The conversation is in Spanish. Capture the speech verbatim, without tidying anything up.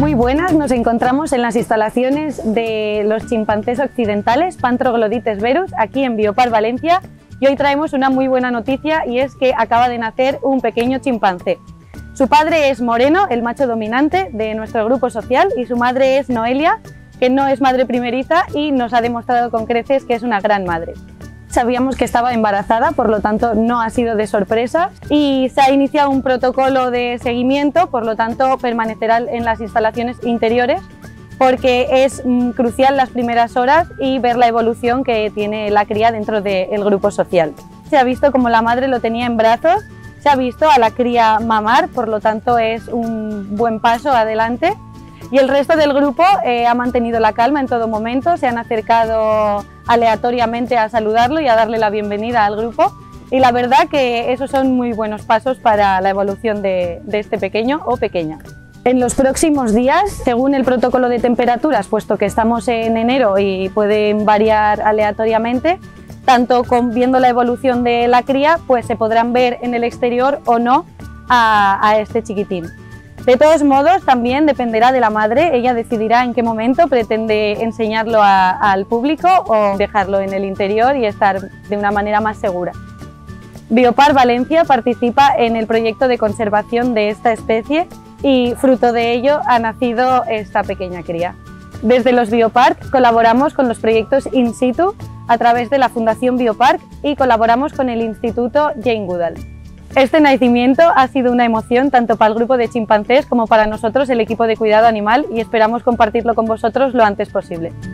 Muy buenas, nos encontramos en las instalaciones de los chimpancés occidentales Pantroglodites verus, aquí en Biopark Valencia, y hoy traemos una muy buena noticia y es que acaba de nacer un pequeño chimpancé. Su padre es Moreno, el macho dominante de nuestro grupo social, y su madre es Noelia, que no es madre primeriza y nos ha demostrado con creces que es una gran madre. Sabíamos que estaba embarazada, por lo tanto no ha sido de sorpresa, y se ha iniciado un protocolo de seguimiento, por lo tanto permanecerá en las instalaciones interiores porque es mm, crucial las primeras horas y ver la evolución que tiene la cría dentro del grupo social. Se ha visto como la madre lo tenía en brazos, se ha visto a la cría mamar, por lo tanto es un buen paso adelante, y el resto del grupo eh, ha mantenido la calma en todo momento, se han acercado aleatoriamente a saludarlo y a darle la bienvenida al grupo, y la verdad que esos son muy buenos pasos para la evolución de, de este pequeño o pequeña. En los próximos días, según el protocolo de temperaturas, puesto que estamos en enero y pueden variar aleatoriamente, tanto con, viendo la evolución de la cría, pues se podrán ver en el exterior o no a, a este chiquitín. De todos modos, también dependerá de la madre, ella decidirá en qué momento pretende enseñarlo a, al público o dejarlo en el interior y estar de una manera más segura. Biopark Valencia participa en el proyecto de conservación de esta especie y fruto de ello ha nacido esta pequeña cría. Desde los Biopark colaboramos con los proyectos in situ a través de la Fundación Biopark y colaboramos con el Instituto Jane Goodall. Este nacimiento ha sido una emoción tanto para el grupo de chimpancés como para nosotros, el equipo de cuidado animal, y esperamos compartirlo con vosotros lo antes posible.